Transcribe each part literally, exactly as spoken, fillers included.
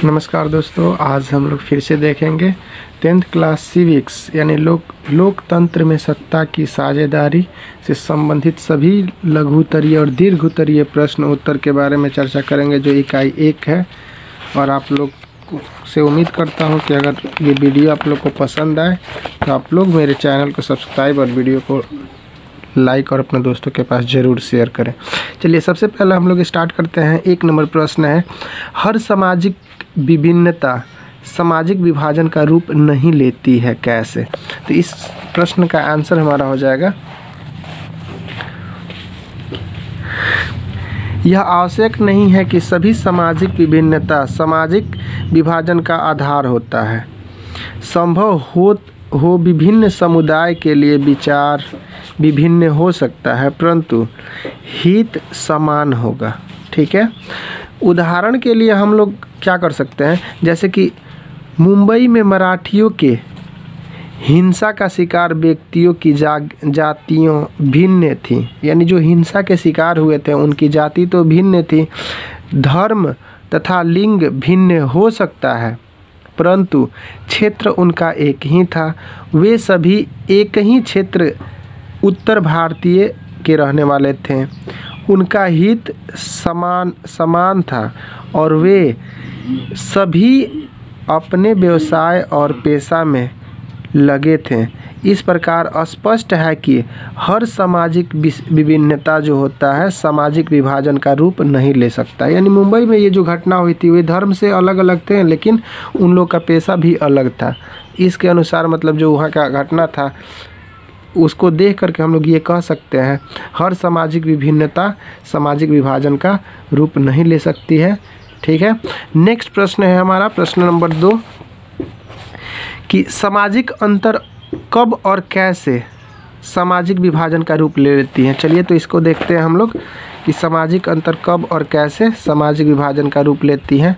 नमस्कार दोस्तों, आज हम लोग फिर से देखेंगे टेंथ क्लास सिविक्स यानी लोक लोकतंत्र में सत्ता की साझेदारी से संबंधित सभी लघुत्तरीय और दीर्घोत्तरीय प्रश्न उत्तर के बारे में चर्चा करेंगे, जो इकाई एक है। और आप लोग से उम्मीद करता हूं कि अगर ये वीडियो आप लोग को पसंद आए तो आप लोग मेरे चैनल को सब्सक्राइब और वीडियो को लाइक और अपने दोस्तों के पास ज़रूर शेयर करें। चलिए, सबसे पहले हम लोग स्टार्ट करते हैं। एक नंबर प्रश्न है, हर सामाजिक विभिन्नता सामाजिक विभाजन का रूप नहीं लेती है, कैसे? तो इस प्रश्न का आंसर हमारा हो जाएगा, यह आवश्यक नहीं है कि सभी सामाजिक विभिन्नता सामाजिक विभाजन का आधार होता है। संभव हो हो विभिन्न समुदाय के लिए विचार विभिन्न हो सकता है, परंतु हित समान होगा। ठीक है, उदाहरण के लिए हम लोग क्या कर सकते हैं, जैसे कि मुंबई में मराठियों के हिंसा का शिकार व्यक्तियों की जा जातियों भिन्न थी, यानी जो हिंसा के शिकार हुए थे उनकी जाति तो भिन्न थी, धर्म तथा लिंग भिन्न हो सकता है, परंतु क्षेत्र उनका एक ही था। वे सभी एक ही क्षेत्र उत्तर भारतीय के रहने वाले थे। उनका हित समान समान था और वे सभी अपने व्यवसाय और पेशा में लगे थे। इस प्रकार स्पष्ट है कि हर सामाजिक विभिन्नता जो होता है सामाजिक विभाजन का रूप नहीं ले सकता। यानी मुंबई में ये जो घटना हुई थी वे धर्म से अलग अलग थे, लेकिन उन लोग का पेशा भी अलग था। इसके अनुसार मतलब जो वहाँ का घटना था उसको देख करके हम लोग ये कह सकते हैं, हर सामाजिक विभिन्नता सामाजिक विभाजन का रूप नहीं ले सकती है। ठीक है, नेक्स्ट प्रश्न है हमारा प्रश्न नंबर दो, कि सामाजिक अंतर कब और कैसे सामाजिक विभाजन का रूप ले लेती हैं। चलिए तो इसको देखते हैं हम लोग कि सामाजिक अंतर कब और कैसे सामाजिक विभाजन का रूप लेती हैं।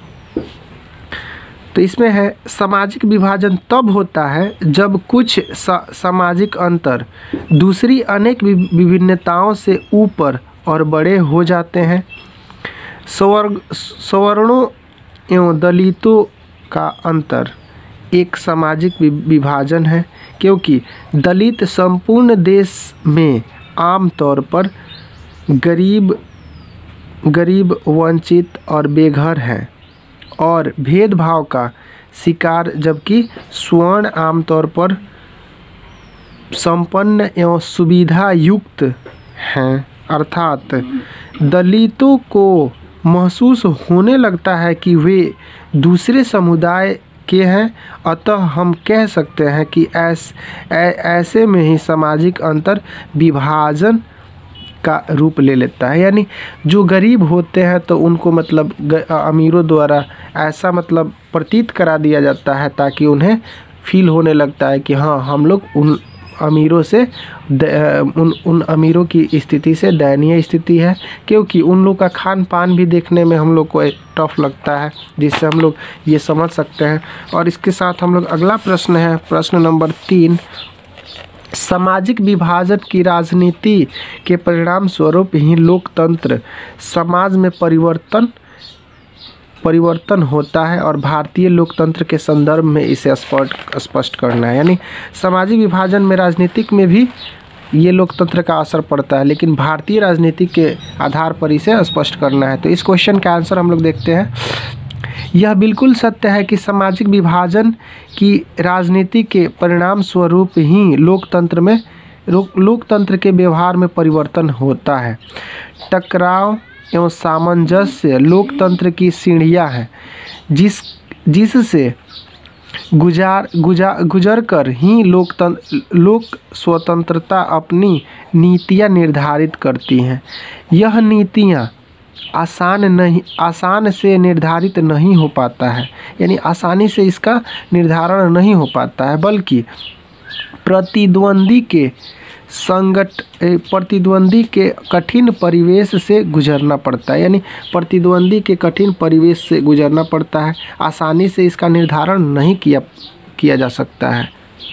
तो इसमें है, सामाजिक विभाजन तब होता है जब कुछ सा, सामाजिक अंतर दूसरी अनेक विभिन्नताओं से ऊपर और बड़े हो जाते हैं। सवर्ग सवर्णों एवं दलितों का अंतर एक सामाजिक विभाजन है, क्योंकि दलित संपूर्ण देश में आमतौर पर गरीब गरीब वंचित और बेघर हैं और भेदभाव का शिकार, जबकि स्वर्ण आमतौर पर संपन्न एवं सुविधा युक्त हैं। अर्थात दलितों को महसूस होने लगता है कि वे दूसरे समुदाय के हैं, अतः हम कह सकते हैं कि ऐस, ऐ, ऐसे में ही सामाजिक अंतर विभाजन का रूप ले लेता है। यानी जो गरीब होते हैं तो उनको मतलब अमीरों द्वारा ऐसा मतलब प्रतीत करा दिया जाता है ताकि उन्हें फील होने लगता है कि हाँ, हम लोग उन अमीरों से उन उन अमीरों की स्थिति से दयनीय स्थिति है, क्योंकि उन लोग का खान पान भी देखने में हम लोग को टफ लगता है, जिससे हम लोग ये समझ सकते हैं। और इसके साथ हम लोग अगला प्रश्न है प्रश्न नंबर तीन, सामाजिक विभाजन की राजनीति के परिणाम स्वरूप ही लोकतंत्र समाज में परिवर्तन परिवर्तन होता है और भारतीय लोकतंत्र के संदर्भ में इसे स्पष्ट स्पष्ट करना है। यानी सामाजिक विभाजन में राजनीतिक में भी ये लोकतंत्र का असर पड़ता है, लेकिन भारतीय राजनीति के आधार पर इसे स्पष्ट करना है। तो इस क्वेश्चन का आंसर हम लोग देखते हैं, यह बिल्कुल सत्य है कि सामाजिक विभाजन की राजनीति के परिणाम स्वरूप ही लोकतंत्र में लोकतंत्र के व्यवहार में परिवर्तन होता है। टकराव एवं सामंजस्य लोकतंत्र की सीढ़ियाँ हैं, जिस जिससे गुजार गुजार गुजर कर ही लोकतंत्र लोक स्वतंत्रता अपनी नीतियाँ निर्धारित करती हैं। यह नीतियाँ आसान नहीं आसान से निर्धारित नहीं हो पाता है, यानी आसानी से इसका निर्धारण नहीं हो पाता है, बल्कि प्रतिद्वंदी के संगठ प्रतिद्वंदी के कठिन परिवेश से गुजरना पड़ता है। यानी प्रतिद्वंदी के कठिन परिवेश से गुजरना पड़ता है, आसानी से इसका निर्धारण नहीं किया किया जा सकता है।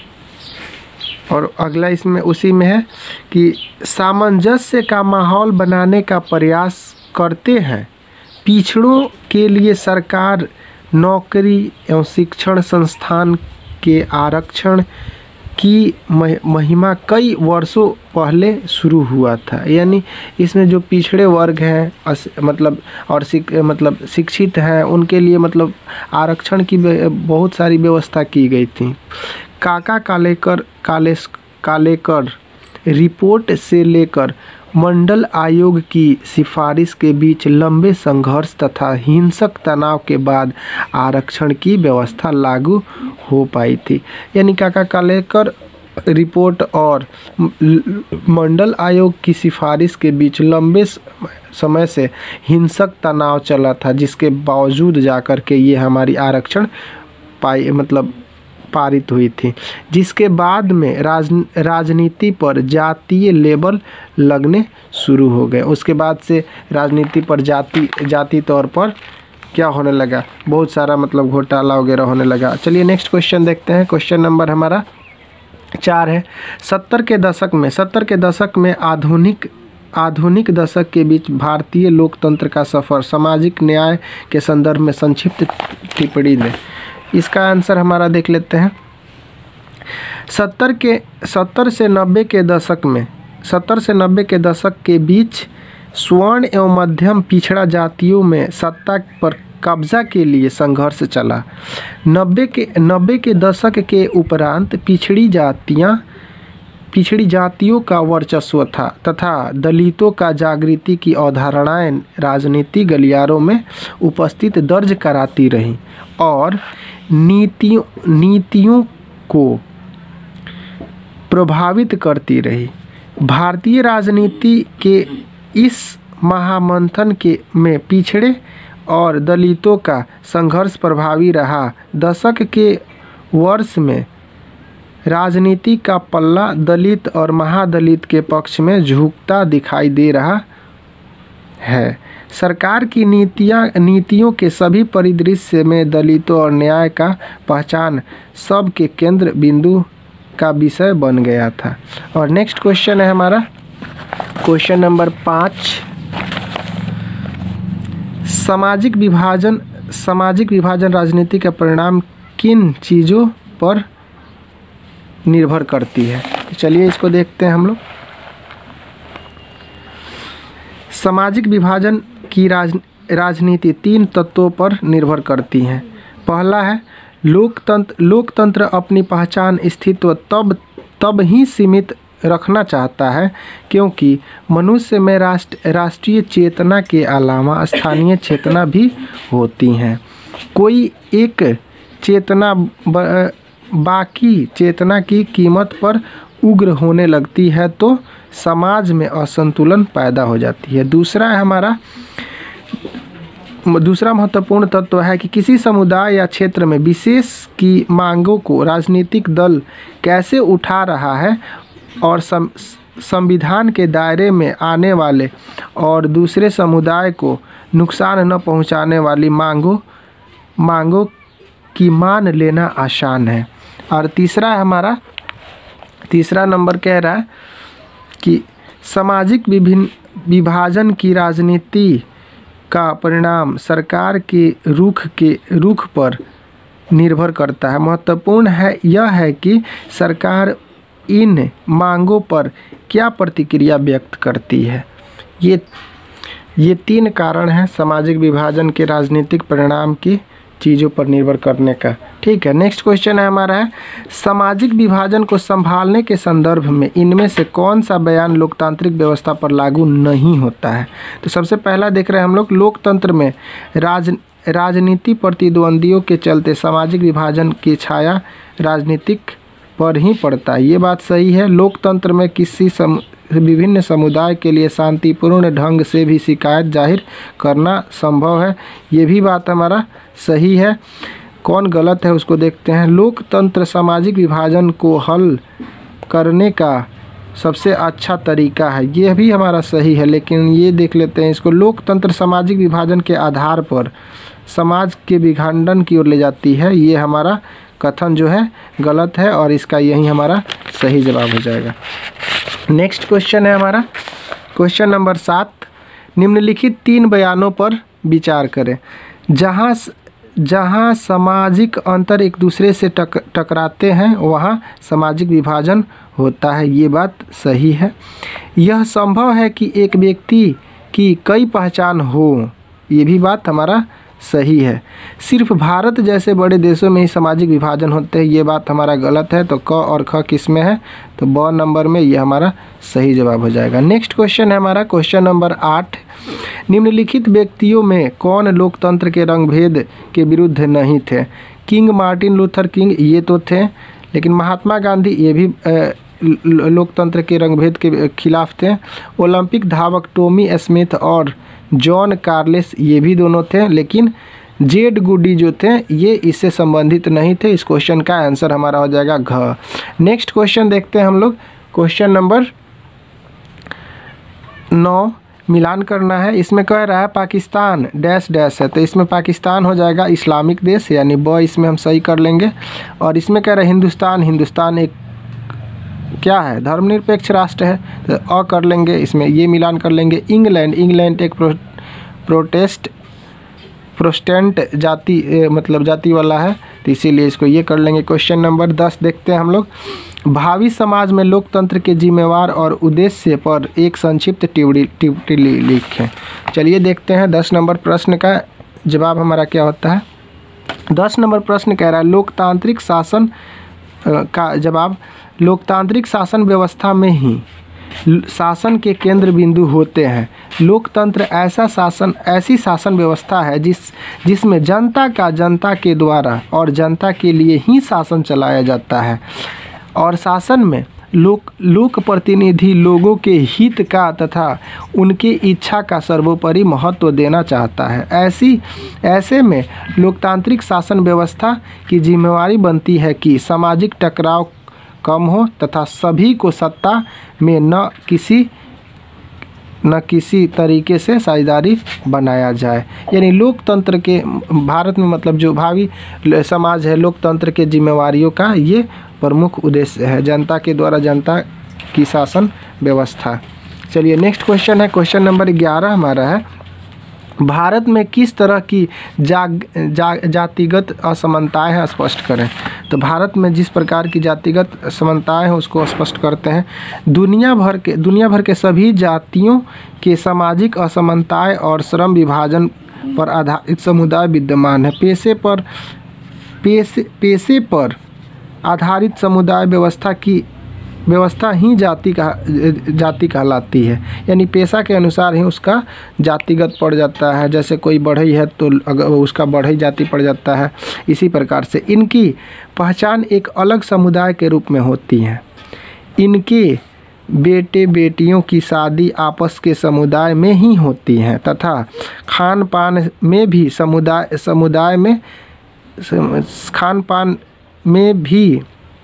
और अगला इसमें उसी में है कि सामंजस्य का माहौल बनाने का प्रयास करते हैं। पिछड़ों के लिए सरकार नौकरी एवं शिक्षण संस्थान के आरक्षण की महिमा कई वर्षों पहले शुरू हुआ था। यानी इसमें जो पिछड़े वर्ग हैं मतलब और शिक, मतलब शिक्षित हैं उनके लिए मतलब आरक्षण की बहुत सारी व्यवस्था की गई थी। काका कालेकर कालेस कालेकर रिपोर्ट से लेकर मंडल आयोग की सिफारिश के बीच लंबे संघर्ष तथा हिंसक तनाव के बाद आरक्षण की व्यवस्था लागू हो पाई थी। यानी काका कालेकर रिपोर्ट और मंडल आयोग की सिफारिश के बीच लंबे समय से हिंसक तनाव चला था, जिसके बावजूद जाकर के ये हमारी आरक्षण पाई मतलब पारित हुई थी, जिसके बाद में राज राजनीति पर जातीय लेबल लगने शुरू हो गए। उसके बाद से राजनीति पर जाति जाति तौर पर क्या होने लगा, बहुत सारा मतलब घोटाला वगैरह होने लगा। चलिए नेक्स्ट क्वेश्चन देखते हैं। क्वेश्चन नंबर हमारा चार है। सत्तर के दशक में सत्तर के दशक में आधुनिक आधुनिक दशक के बीच भारतीय लोकतंत्र का सफ़र सामाजिक न्याय के संदर्भ में संक्षिप्त टिप्पणी दें। इसका आंसर हमारा देख लेते हैं। सत्तर के सत्तर से नब्बे के दशक में सत्तर से नब्बे के दशक के बीच स्वर्ण एवं मध्यम पिछड़ा जातियों में सत्ता पर कब्जा के लिए संघर्ष चला। नब्बे के नब्बे के दशक के उपरांत पिछड़ी जातियां पिछड़ी जातियों का वर्चस्व था तथा दलितों का जागृति की अवधारणाएं राजनीति गलियारों में उपस्थित दर्ज कराती रहीं और नीतियों नीतियों को प्रभावित करती रही। भारतीय राजनीति के इस महामंथन के में पिछड़े और दलितों का संघर्ष प्रभावी रहा। दशक के वर्ष में राजनीति का पल्ला दलित और महादलित के पक्ष में झुकता दिखाई दे रहा है। सरकार की नीतियाँ नीतियों के सभी परिदृश्य में दलितों और न्याय का पहचान सबके केंद्र बिंदु का विषय बन गया था। और नेक्स्ट क्वेश्चन है हमारा क्वेश्चन नंबर पाँच। सामाजिक विभाजन सामाजिक विभाजन राजनीति का परिणाम किन चीज़ों पर निर्भर करती है? तो चलिए इसको देखते हैं हम लोग। सामाजिक विभाजन की राज राजनीति तीन तत्वों पर निर्भर करती है। पहला है लोकतंत्र लोकतंत्र अपनी पहचान अस्तित्व तब तब ही सीमित रखना चाहता है क्योंकि मनुष्य में राष्ट्र राष्ट्रीय चेतना के अलावा स्थानीय चेतना भी होती हैं। कोई एक चेतना ब, बाकी चेतना की कीमत पर उग्र होने लगती है तो समाज में असंतुलन पैदा हो जाती है। दूसरा है हमारा दूसरा महत्वपूर्ण तत्व है कि किसी समुदाय या क्षेत्र में विशेष की मांगों को राजनीतिक दल कैसे उठा रहा है और सं, संविधान के दायरे में आने वाले और दूसरे समुदाय को नुकसान न पहुंचाने वाली मांगों मांगों की मान लेना आसान है। और तीसरा है हमारा तीसरा नंबर कह रहा है कि सामाजिक विभिन्न विभाजन की राजनीति का परिणाम सरकार के रुख के रुख पर निर्भर करता है। महत्वपूर्ण है यह है कि सरकार इन मांगों पर क्या प्रतिक्रिया व्यक्त करती है। ये ये तीन कारण हैं सामाजिक विभाजन के राजनीतिक परिणाम की चीज़ों पर निर्भर करने का। ठीक है, नेक्स्ट क्वेश्चन है हमारा है सामाजिक विभाजन को संभालने के संदर्भ में इनमें से कौन सा बयान लोकतांत्रिक व्यवस्था पर लागू नहीं होता है। तो सबसे पहला देख रहे हैं हम लोग लोकतंत्र में राज राजनीति प्रतिद्वंदियों के चलते सामाजिक विभाजन की छाया राजनीतिक पर ही पड़ता है। ये बात सही है। लोकतंत्र में किसी सम विभिन्न समुदाय के लिए शांतिपूर्ण ढंग से भी शिकायत जाहिर करना संभव है। ये भी बात हमारा सही है। कौन गलत है उसको देखते हैं। लोकतंत्र सामाजिक विभाजन को हल करने का सबसे अच्छा तरीका है, ये भी हमारा सही है। लेकिन ये देख लेते हैं इसको, लोकतंत्र सामाजिक विभाजन के आधार पर समाज के विखंडन की ओर ले जाती है। ये हमारा कथन जो है गलत है और इसका यही हमारा सही जवाब हो जाएगा। नेक्स्ट क्वेश्चन है हमारा क्वेश्चन नंबर सात। निम्नलिखित तीन बयानों पर विचार करें। जहाँ जहाँ सामाजिक अंतर एक दूसरे से टक टकराते हैं वहाँ सामाजिक विभाजन होता है। ये बात सही है। यह संभव है कि एक व्यक्ति की कई पहचान हो, ये भी बात हमारा सही है। सिर्फ भारत जैसे बड़े देशों में ही सामाजिक विभाजन होते हैं, ये बात हमारा गलत है। तो क और ख किस में है? तो ब नंबर में, ये हमारा सही जवाब हो जाएगा। नेक्स्ट क्वेश्चन है हमारा क्वेश्चन नंबर आठ। निम्नलिखित व्यक्तियों में कौन लोकतंत्र के रंगभेद के विरुद्ध नहीं थे? किंग मार्टिन लूथर किंग ये तो थे, लेकिन महात्मा गांधी ये भी लोकतंत्र के रंगभेद के खिलाफ थे। ओलंपिक धावक टॉमी स्मिथ और जॉन कार्लेस ये भी दोनों थे, लेकिन जेड गुडी जो थे ये इससे संबंधित नहीं थे। इस क्वेश्चन का आंसर हमारा हो जाएगा घ। नेक्स्ट क्वेश्चन देखते हैं हम लोग। क्वेश्चन नंबर नौ, मिलान करना है। इसमें कह रहा है पाकिस्तान डैश डैश है, तो इसमें पाकिस्तान हो जाएगा इस्लामिक देश, यानी ब इसमें हम सही कर लेंगे। और इसमें कह रहा है हिंदुस्तान, हिंदुस्तान एक क्या है? धर्मनिरपेक्ष राष्ट्र है, तो अ कर लेंगे। इसमें ये मिलान कर लेंगे। इंग्लैंड, इंग्लैंड एक प्रो, प्रोटेस्ट प्रोटेस्टेंट जाति ए, मतलब जाति वाला है, तो इसीलिए इसको ये कर लेंगे। क्वेश्चन नंबर दस देखते हैं हम लोग। भावी समाज में लोकतंत्र के जिम्मेवार और उद्देश्य पर एक संक्षिप्त टिप्पणी टिप्पणी लिखें। चलिए देखते हैं दस नंबर प्रश्न का जवाब हमारा क्या होता है। दस नंबर प्रश्न कह रहा है लोकतांत्रिक शासन का जवाब, लोकतांत्रिक शासन व्यवस्था में ही शासन के केंद्र बिंदु होते हैं। लोकतंत्र ऐसा शासन ऐसी शासन व्यवस्था है जिस जिसमें जनता का जनता के द्वारा और जनता के लिए ही शासन चलाया जाता है, और शासन में लोक लोक प्रतिनिधि लोगों के हित का तथा उनके इच्छा का सर्वोपरि महत्व देना चाहता है। ऐसी ऐसे में लोकतांत्रिक शासन व्यवस्था की जिम्मेवारी बनती है कि सामाजिक टकराव कम हो तथा सभी को सत्ता में न किसी न किसी तरीके से साझेदारी बनाया जाए। यानी लोकतंत्र के भारत में मतलब जो भावी समाज है, लोकतंत्र के जिम्मेवारियों का ये प्रमुख उद्देश्य है, जनता के द्वारा जनता की शासन व्यवस्था। चलिए नेक्स्ट क्वेश्चन है क्वेश्चन नंबर ग्यारह हमारा है, भारत में किस तरह की जाग जा, जातिगत असमानताएं हैं स्पष्ट करें। तो भारत में जिस प्रकार की जातिगत असमानताएं हैं उसको स्पष्ट करते हैं। दुनिया भर के दुनिया भर के सभी जातियों के सामाजिक असमानताएं और श्रम विभाजन पर आधारित समुदाय विद्यमान है। पेशे पर पेशे पेशे पर आधारित समुदाय व्यवस्था की व्यवस्था ही जाति का जाति कहलाती है। यानी पेशा के अनुसार ही उसका जातिगत पड़ जाता है। जैसे कोई बढ़ई है तो अगर उसका बढ़ई जाति पड़ जाता है। इसी प्रकार से इनकी पहचान एक अलग समुदाय के रूप में होती है। इनके बेटे बेटियों की शादी आपस के समुदाय में ही होती हैं तथा खान पान में भी समुदाय समुदाय में खान पान में भी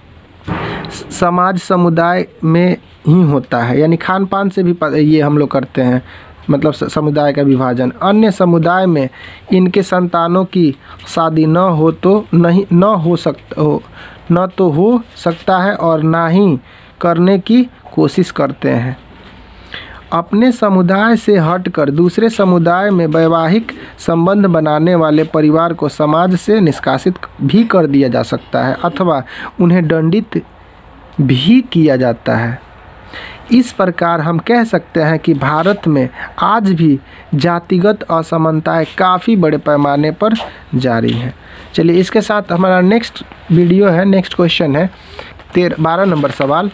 समाज समुदाय में ही होता है। यानी खान पान से भी ये हम लोग करते हैं, मतलब समुदाय का विभाजन। अन्य समुदाय में इनके संतानों की शादी न हो तो नहीं न हो सकता हो न तो हो सकता है और ना ही करने की कोशिश करते हैं। अपने समुदाय से हटकर दूसरे समुदाय में वैवाहिक संबंध बनाने वाले परिवार को समाज से निष्कासित भी कर दिया जा सकता है अथवा उन्हें दंडित भी किया जाता है। इस प्रकार हम कह सकते हैं कि भारत में आज भी जातिगत असमानताएं काफ़ी बड़े पैमाने पर जारी हैं। चलिए इसके साथ हमारा नेक्स्ट वीडियो है, नेक्स्ट क्वेश्चन है तेरह बारह नंबर सवाल,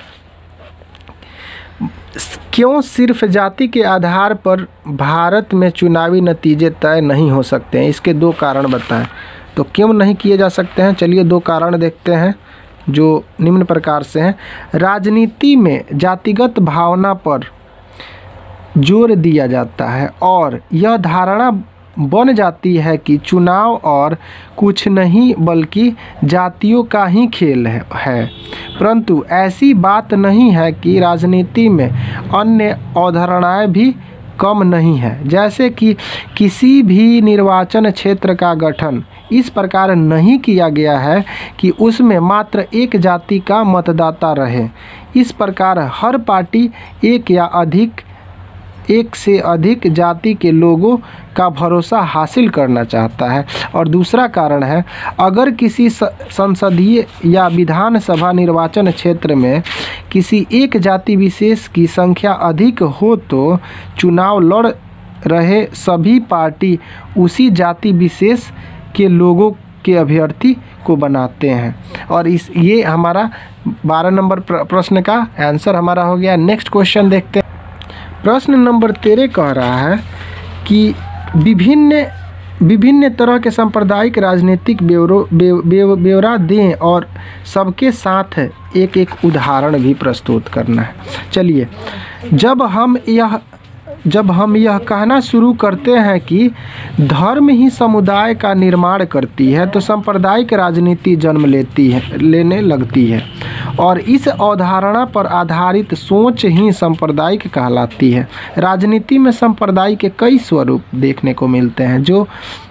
क्यों सिर्फ जाति के आधार पर भारत में चुनावी नतीजे तय नहीं हो सकते हैं? इसके दो कारण बताएं। तो क्यों नहीं किए जा सकते हैं? चलिए दो कारण देखते हैं जो निम्न प्रकार से हैं। राजनीति में जातिगत भावना पर जोर दिया जाता है और यह धारणा बन जाती है कि चुनाव और कुछ नहीं बल्कि जातियों का ही खेल है, है। परंतु ऐसी बात नहीं है कि राजनीति में अन्य अवधारणाएं भी कम नहीं है। जैसे कि किसी भी निर्वाचन क्षेत्र का गठन इस प्रकार नहीं किया गया है कि उसमें मात्र एक जाति का मतदाता रहे। इस प्रकार हर पार्टी एक या अधिक एक से अधिक जाति के लोगों का भरोसा हासिल करना चाहता है। और दूसरा कारण है, अगर किसी संसदीय या विधानसभा निर्वाचन क्षेत्र में किसी एक जाति विशेष की संख्या अधिक हो तो चुनाव लड़ रहे सभी पार्टी उसी जाति विशेष के लोगों के अभ्यर्थी को बनाते हैं। और इस ये हमारा बारह नंबर प्रश्न का आंसर हमारा हो गया। नेक्स्ट क्वेश्चन देखते हैं। प्रश्न नंबर तेरह कह रहा है कि विभिन्न विभिन्न तरह के सांप्रदायिक राजनीतिक ब्यौरों ब्यौरा दें और सबके साथ एक एक उदाहरण भी प्रस्तुत करना है। चलिए, जब हम यह जब हम यह कहना शुरू करते हैं कि धर्म ही समुदाय का निर्माण करती है तो सांप्रदायिक राजनीति जन्म लेती है लेने लगती है और इस अवधारणा पर आधारित सोच ही सांप्रदायिक कहलाती है। राजनीति में सांप्रदायिक के कई स्वरूप देखने को मिलते हैं। जो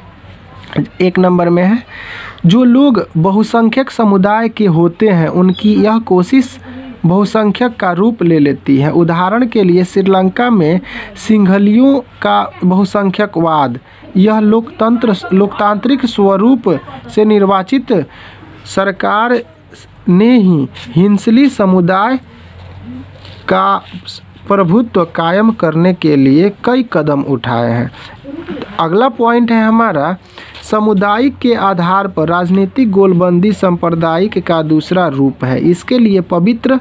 एक नंबर में है, जो लोग बहुसंख्यक समुदाय के होते हैं उनकी यह कोशिश बहुसंख्यक का रूप ले लेती है। उदाहरण के लिए श्रीलंका में सिंघलियों का बहुसंख्यकवाद, यह लोकतंत्र लोकतांत्रिक स्वरूप से निर्वाचित सरकार ने ही हिंसली समुदाय का प्रभुत्व कायम करने के लिए कई कदम उठाए हैं। अगला पॉइंट है हमारा, सामुदायिक के आधार पर राजनीतिक गोलबंदी सांप्रदायिक का दूसरा रूप है। इसके लिए पवित्र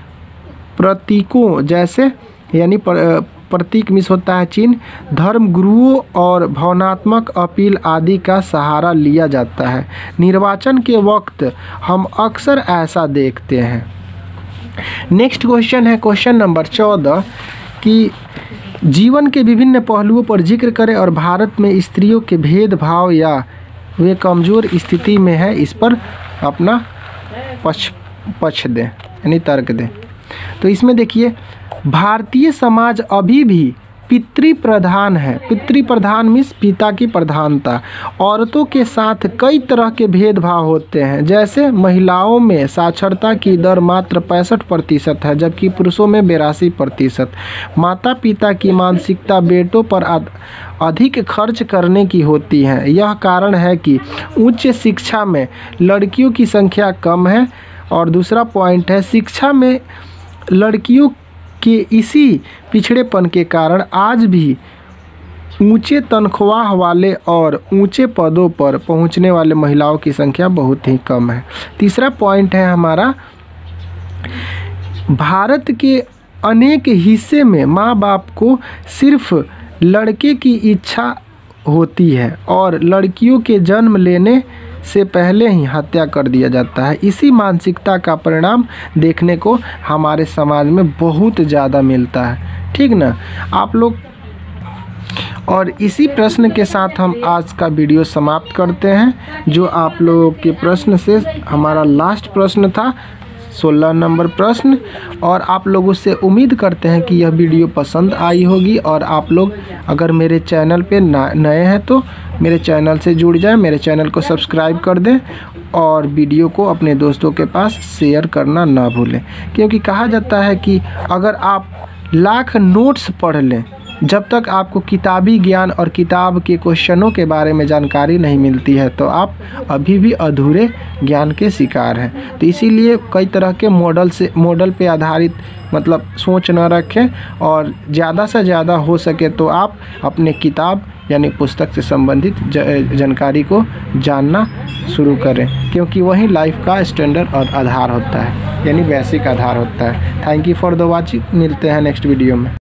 प्रतीकों जैसे यानी प्रतीक मिस होता है चिन्ह, धर्म गुरुओं और भावनात्मक अपील आदि का सहारा लिया जाता है। निर्वाचन के वक्त हम अक्सर ऐसा देखते हैं। नेक्स्ट क्वेश्चन है क्वेश्चन नंबर चौदह कि जीवन के विभिन्न पहलुओं पर जिक्र करें और भारत में स्त्रियों के भेदभाव या वे कमज़ोर स्थिति में है इस पर अपना पक्ष पक्ष दें यानी तर्क दें। तो इसमें देखिए, भारतीय समाज अभी भी पितृ प्रधान है। पितृ प्रधान मीन्स पिता की प्रधानता। औरतों के साथ कई तरह के भेदभाव होते हैं, जैसे महिलाओं में साक्षरता की दर मात्र पैंसठ प्रतिशत है जबकि पुरुषों में बेरासी प्रतिशत। माता पिता की मानसिकता बेटों पर अधिक खर्च करने की होती है। यह कारण है कि उच्च शिक्षा में लड़कियों की संख्या कम है। और दूसरा पॉइंट है, शिक्षा में लड़कियों के इसी पिछड़ेपन के कारण आज भी ऊंचे तनख्वाह वाले और ऊंचे पदों पर पहुंचने वाले महिलाओं की संख्या बहुत ही कम है। तीसरा पॉइंट है हमारा, भारत के अनेक हिस्से में माँ बाप को सिर्फ लड़के की इच्छा होती है और लड़कियों के जन्म लेने से पहले ही हत्या कर दिया जाता है। इसी मानसिकता का परिणाम देखने को हमारे समाज में बहुत ज़्यादा मिलता है। ठीक ना आप लोग। और इसी प्रश्न के साथ हम आज का वीडियो समाप्त करते हैं। जो आप लोगों के प्रश्न से हमारा लास्ट प्रश्न था सोलह नंबर प्रश्न। और आप लोगों से उम्मीद करते हैं कि यह वीडियो पसंद आई होगी। और आप लोग अगर मेरे चैनल पे नए हैं तो मेरे चैनल से जुड़ जाएं, मेरे चैनल को सब्सक्राइब कर दें और वीडियो को अपने दोस्तों के पास शेयर करना ना भूलें। क्योंकि कहा जाता है कि अगर आप लाख नोट्स पढ़ लें, जब तक आपको किताबी ज्ञान और किताब के क्वेश्चनों के बारे में जानकारी नहीं मिलती है तो आप अभी भी अधूरे ज्ञान के शिकार हैं। तो इसीलिए कई तरह के मॉडल से मॉडल पे आधारित मतलब सोच न रखें और ज़्यादा से ज़्यादा हो सके तो आप अपने किताब यानी पुस्तक से संबंधित जानकारी को जानना शुरू करें, क्योंकि वही लाइफ का स्टैंडर्ड और आधार होता है यानी बेसिक आधार होता है। Thank you for the watching. मिलते हैं नेक्स्ट वीडियो में।